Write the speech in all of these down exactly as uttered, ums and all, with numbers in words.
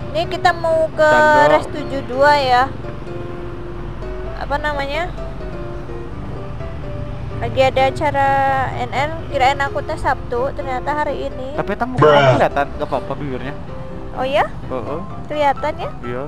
Ini kita mau ke Cando. Res tujuh puluh dua ya. Apa namanya? Lagi ada acara N N, kirain aku tes Sabtu, ternyata hari ini. Tapi tamu kamu kelihatan, gak apa-apa bibirnya. Oh ya? Oh, oh. Kelihatan ya? Iya.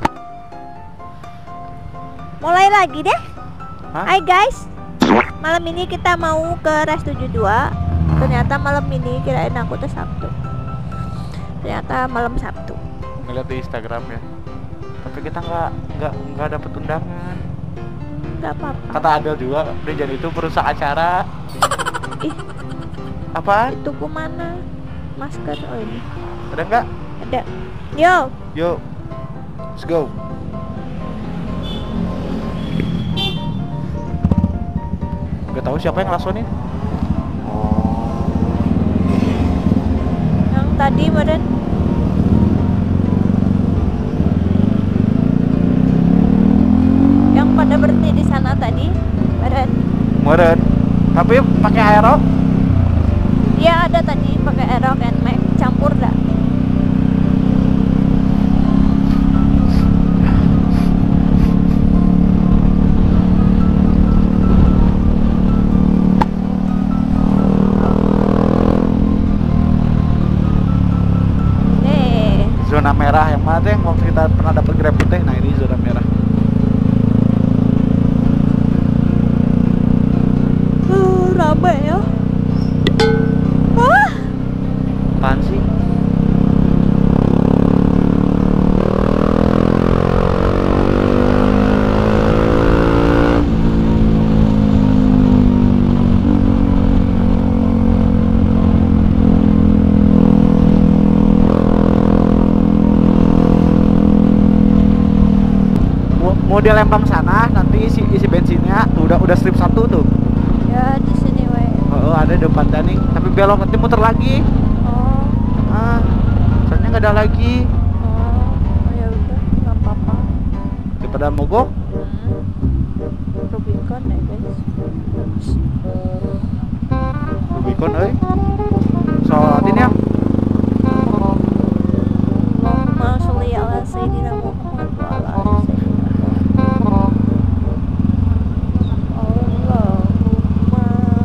Mulai lagi deh. Hah? Hai guys. Malam ini kita mau ke Res tujuh puluh dua. Ternyata malam ini kirain aku tes Sabtu. Ternyata malam Sabtu. Ngeliat di Instagram ya. Tapi kita nggak nggak nggak dapet undangan. Gak apa-apa. Kata Adel juga, Brinjan itu perusak acara. Ih, Apaan? itu kemana? Masker, oh ini. Ada nggak? Ada. Yo. Yuk, let's go. Gak tahu siapa yang ngelasonin. Yang tadi badan. Yang pada berhenti di sana tadi, badan. Meren. Tapi pakai aero. Dia ada tadi pakai Aerox and Max campur dah. Nih, Zona merah yang mana tuh yang waktu kita pernah dapat grab putih? Nah ini zona merah. uh, rame ya. Wah, Apaan sih? Mau, mau di Lembang sana nanti isi isi bensinnya tuh udah udah strip satu tuh. ya di sini wae. Oh, ada depan Daning, tapi belok nanti muter lagi. Oh, Ah, soalnya nggak ada lagi. oh, oh ya udah, nggak apa-apa. Daripada mogok. Hmm. Rubicon ya guys. Rubicon, euy. Sholatin ya. Allahumma sholli ala sayyidina Muhammad wa ala ali sayyidina Muhammad. Allahumma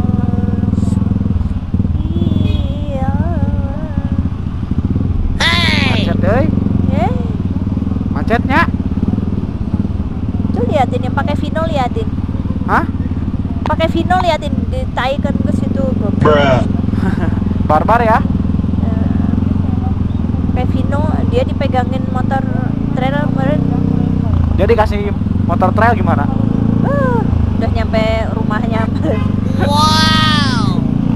sholli ala. Macet, euy. Eh, Macetnya. tuh liatin yang pakai Vino, liatin. Hah? Pakai Vino, liatin, ditaikan ke situ. Barbar ya. Pakai Vino, dia dipegangin motor trailer kemarin. Jadi kasih motor trail gimana? Uh, udah nyampe rumahnya. Wow.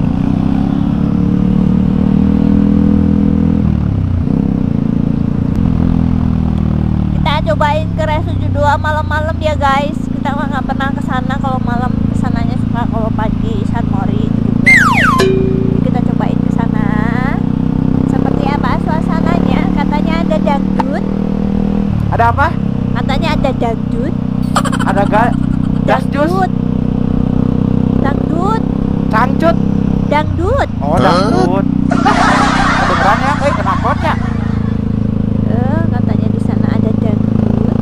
Kita cobain ke Res tujuh puluh dua malam-malam ya guys. Kita mah nggak pernah kesana kalau malam, kesananya suka kalau pagi San Mori gitu. Jadi kita cobain ke sana. Seperti apa suasananya? Katanya ada dangdut. Ada apa? Katanya ada dangdut. Ada ga gas jus, Dangdut. Dangdut. cangcut. Dangdut. Oh, dangdut. Beneran ya? Eh, kenapotnya? Eh, katanya di sana ada dangdut.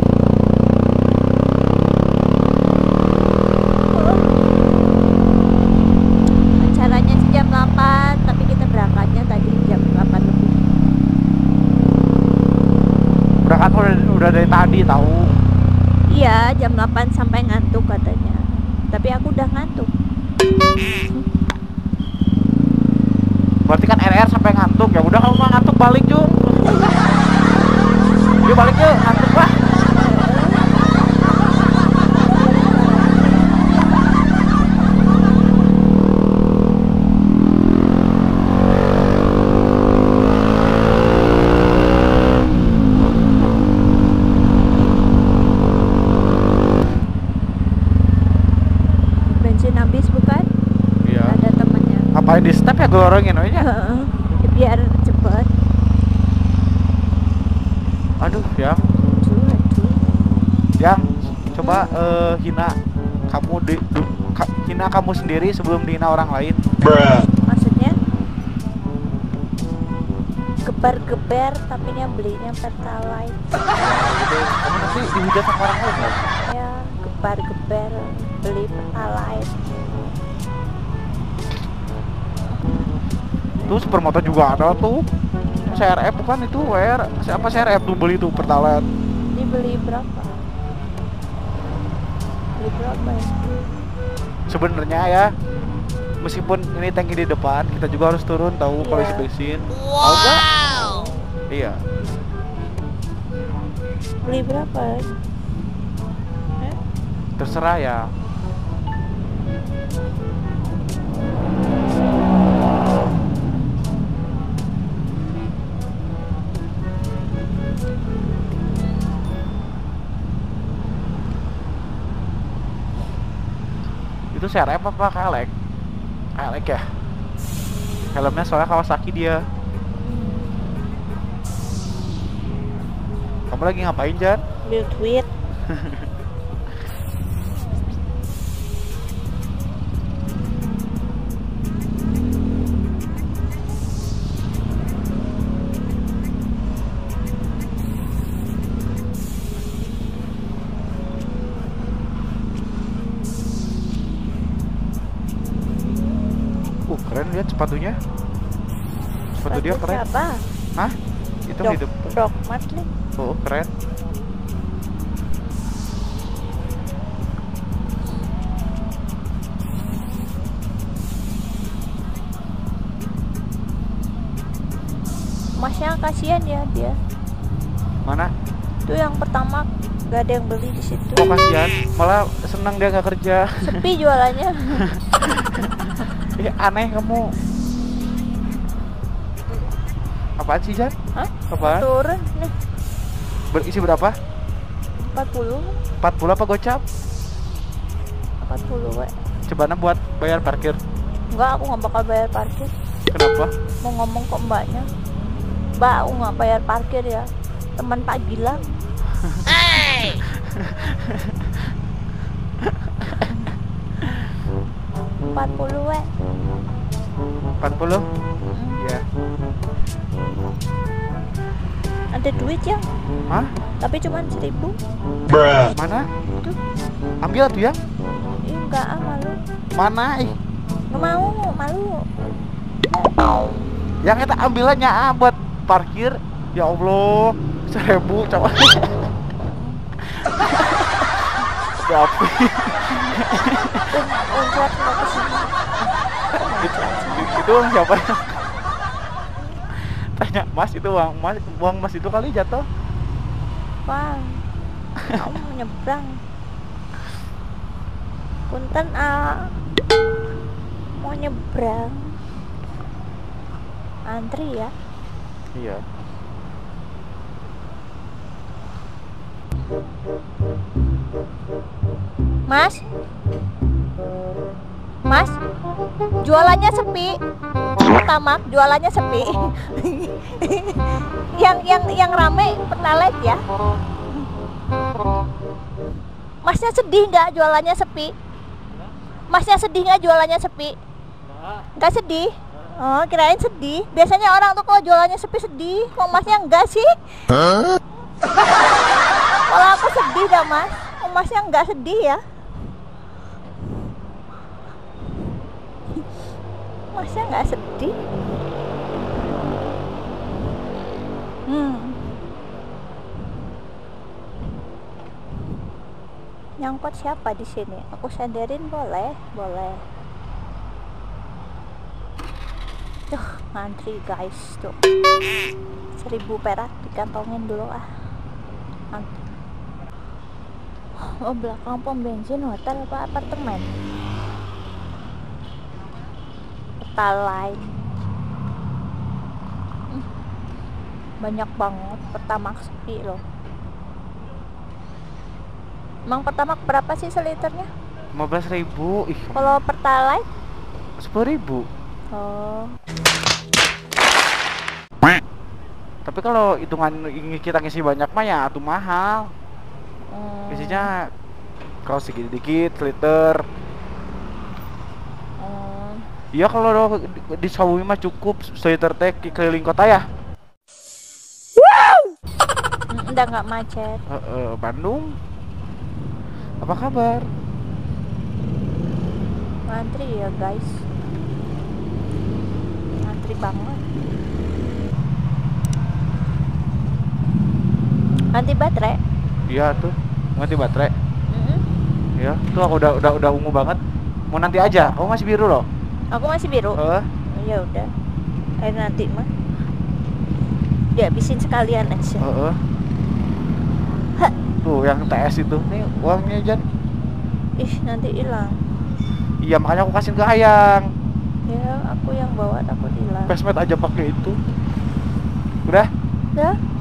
Oh. Acaranya sih jam delapan, tapi kita berangkatnya tadi jam delapan lebih. Berangkat udah, udah dari tadi tahu. Iya, jam delapan sampai ngantuk katanya. Tapi aku udah ngantuk. Berarti kan R R sampai ngantuk. Ya udah kamu mah ngantuk balik, Jung. Yuk balik yuk, ngantuk lah. Bensin habis bukan? Iya. Ada temannya. Ngapain di step ya gorongin aja. Heeh. Biar cepet. Aduh, yang Aduh, aduh. yang coba eh, hina kamu di du- ka- hina kamu sendiri sebelum dihina orang lain. Maksudnya? Ke gebar-geber tapi nya belinya Pertalite. Kamu nanti dihujat sama orang lain kan? Ya, gebar-geber beli Pertalite. Tuh supermoto juga ada tuh. C R F bukan itu, W R. Siapa C R F tuh beli tuh Pertalite? Dibeli berapa? Beli berapa ya? Sebenarnya ya, meskipun ini tanki di depan, kita juga harus turun tahu kalau isi Iya. bensin. Tahu nggak? Iya. Beli berapa? Eh? Terserah ya. Itu C R F apa Kalek? Kalek ya? Helmnya soalnya Kawasaki dia. Kamu lagi ngapain, Jan? Beli tweet. Uh, keren lihat sepatunya. Sepatu dia Sepatu keren. Siapa? Hah? Itu Dok, hidup. Doc Martens. Oh, keren. Masnya kasihan ya dia. Mana? Itu yang pertama gak ada yang beli di situ. Kok kasihan? Malah senang dia nggak kerja. Sepi jualannya. Ih, aneh kamu. Apaan sih, Jan? Hah? Apaan? Turun nih Berisi berapa? empat puluh. empat puluh apa gocap? empat puluh we. Cobaan buat bayar parkir. Enggak, aku nggak bakal bayar parkir. Kenapa? Mau ngomong ke mbaknya, Mbak, aku nggak bayar parkir ya. Teman Pak Gilang. Hey. empat puluh we. empat puluh? Hmm. Iya. Ada duit ya, Hah? tapi cuman seribu. Mana? Tuh. Ambil tuh ya. Ih, enggak ah, malu. Mana? Ih, Nggak mau, malu. yang kita ambilannya ah, buat parkir. Ya Allah, seribu coba. Tapi Uncrat nggak kesini. itu uang siapa? Tanya Mas, itu uang Mas, uang Mas itu kali jatuh. Bang, kamu mau nyebrang. Punten ah, mau nyebrang. Antri ya. Iya. Mas, Mas, jualannya sepi. Tamak, jualannya sepi. yang yang yang rame Pertalite ya. Masnya sedih nggak jualannya sepi? Masnya sedih nggak jualannya sepi? Nggak sedih? Oh, kirain sedih. Biasanya orang tuh kalau jualannya sepi sedih. Kok masnya enggak sih? Kalau aku sedih dah mas. Kok masnya enggak sedih ya? Masnya enggak sedih? Hmm. Nyangkut siapa di sini? Aku senderin boleh? Boleh. Tuh, ngantri guys tuh. Seribu perak dikantongin dulu ah. Antri. Oh, belakang pom bensin hotel apa apartemen? Pertalite. Hmm. Banyak banget. Pertamax sepi loh. Emang Pertamax berapa sih seliternya? lima belas ribu. Ih, Kalau Pertalite? sepuluh ribu. Oh. Tapi kalau hitungan kita ngisi banyak mah ya tuh mahal. Hmm. Isinya kalau segini dikit liter. Hmm. Iya kalau di Sawi mah cukup seliter teh keliling kota ya. Mm, udah nggak macet. Eh, eh, Bandung. Apa kabar? Ngantri ya guys. Ngantri banget. Ganti baterai. Iya tuh, ganti baterai. Mm-mm. Ya, tuh aku udah udah udah ungu banget. Mau nanti aja. Oh, masih biru loh. Aku masih biru. Eh, Ya udah. Ayo nanti mah. Dihabisin sekalian aja. eh, eh. Tuh yang T S itu. Nih uangnya Jan. Ih, nanti hilang. Iya, makanya aku kasihin ke Hayang. Ya, aku yang bawa takut hilang. Pesmet aja pakai itu. Udah? Udah?